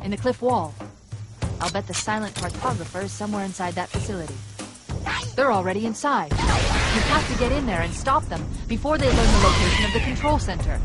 in the cliff wall. I'll bet the silent cartographer is somewhere inside that facility. They're already inside. You have to get in there and stop them before they learn the location of the control center.